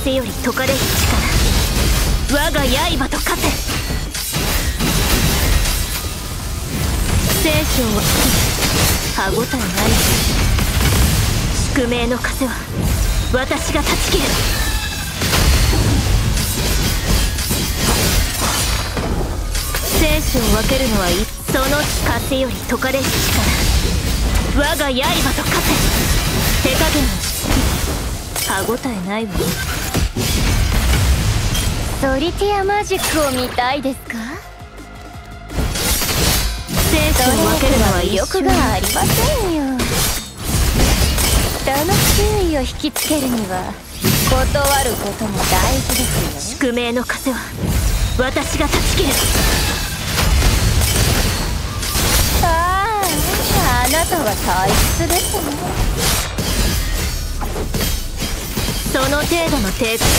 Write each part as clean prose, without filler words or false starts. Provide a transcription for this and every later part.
風より解かれし力、我が刃と化せ。聖書は歯ごたえない。宿命の風は私が断ち切る。生死を分けるのはその風より解かれし力、我が刃と化せ。手加減をし歯ごたえないわ。 ソリティアマジックを見たいですか？ 生死を分けるのは威力がありませんよ。人の注意を引きつけるには断ることも大事ですよ。 宿命の風は私が断ち切る。 あなたは体質ですね。 その程度の抵抗。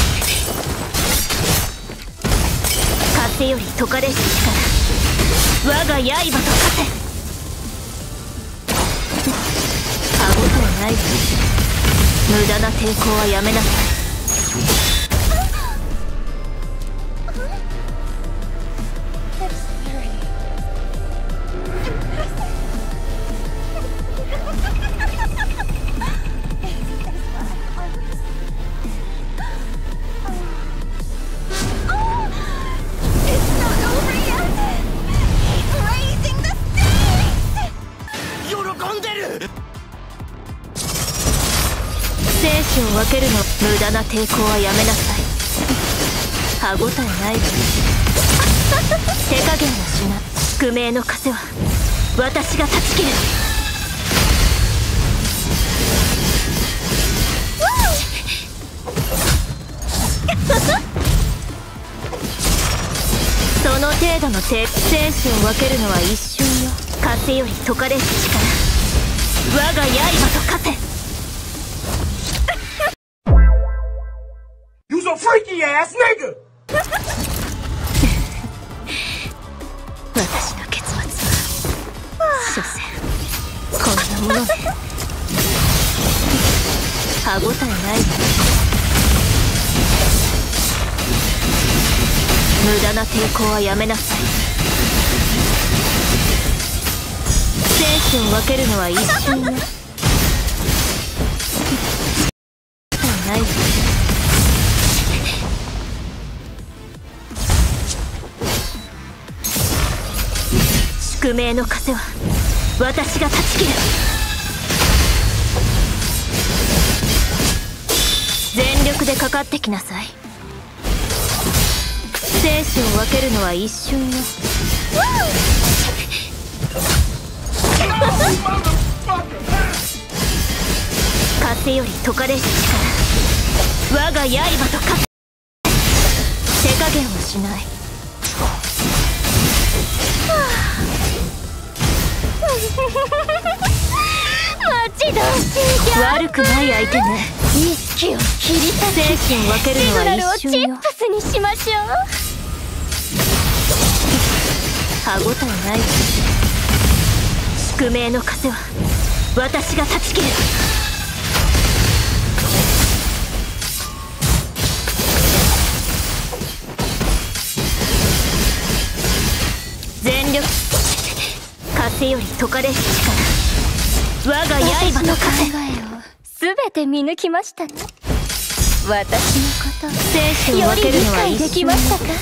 風より解かれし力、我が刃と化せ。歯ごたえないわ。無駄な抵抗はやめなさい。生死を分けるの無駄な抵抗はやめなさい。歯ごたえないわ。手加減はしない。宿命の風は私が断ち切る。その程度の生死を分けるのは一瞬よ。風より解かれし力、我が刃と化せ。 You's a freaky ass nigga! 私の結末は所詮こんなもので。歯ごたえないわ。無駄な抵抗はやめなさい。生死を分けるのは一瞬よ。ないわ。宿命の風は私が断ち切る。全力でかかってきなさい。生死を分けるのは一瞬よ。風より解かれし力、我が刃と化せ。手加減をしない。 待ち遠しいギャン悪くない相手ね。 意識を切り裂生死を分けるのは一瞬よ。 シグナルをチップスにしましょう。 歯ごたえないわ。宿命の風は私が断ち切る。全力。風より解かれし力、我が刃と化せ。 考えを全て見抜きましたね。私のこと生死を分けるのは一瞬。 より理解できましたか？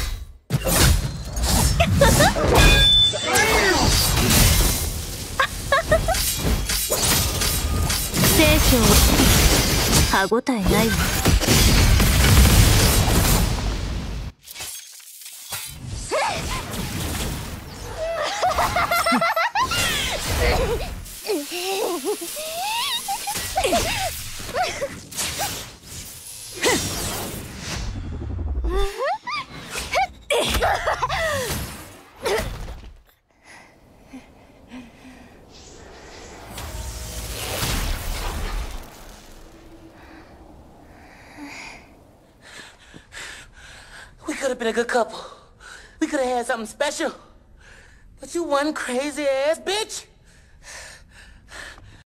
生死を歯ごたえないわ。 We could have been a good couple. We could have had something special. But you one crazy ass bitch.